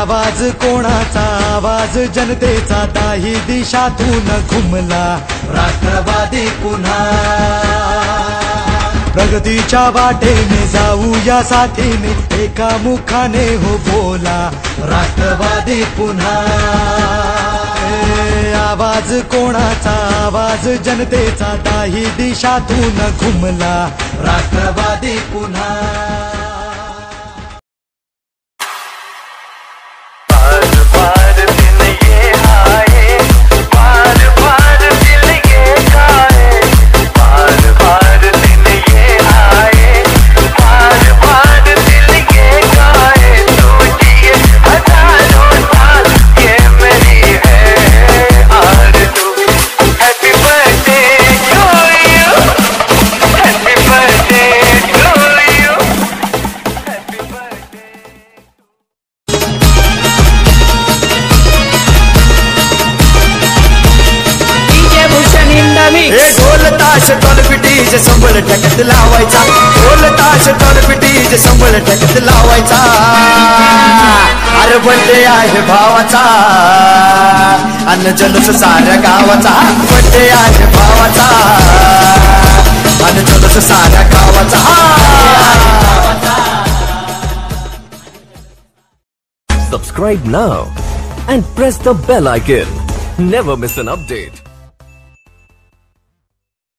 आवाज कोणाचा आवाज जनतेचा दाही दिशातून घुमला राष्ट्रवादी पुन्हा प्रगतीच्या वाटेने जाऊया साथीने एका मुखाने हो बोला राष्ट्रवादी पुन्हा आवाज कोणाचा आवाज जनतेचा दाही दिशातून घुमला राष्ट्रवादी पुन्हा डॉलपिटीज संबळ ठकत लावायचा ढोल ताश डॉलपिटीज संबळ ठकत लावायचा अरे बर्थडे आहे भावाचा अन्न जलस साऱ्या गावाचा बर्थडे आहे भावाचा अन्न जलस साऱ्या गावाचा Subscribe now and press the bell icon. Never miss an update.